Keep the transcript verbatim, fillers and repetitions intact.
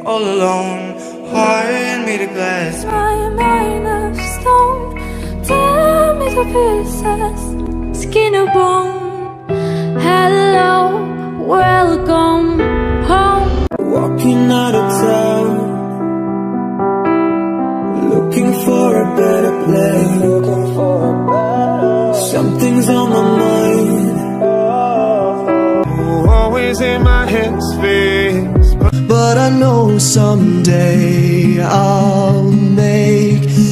all alone. Heart made of glass. My mind of stone, tear me to pieces, skin or bone. Hello, welcome home. Walking out of town, looking for a better place. Looking for a better. Something's on my mind. Oh, always in my headspace, but I know someday I'll make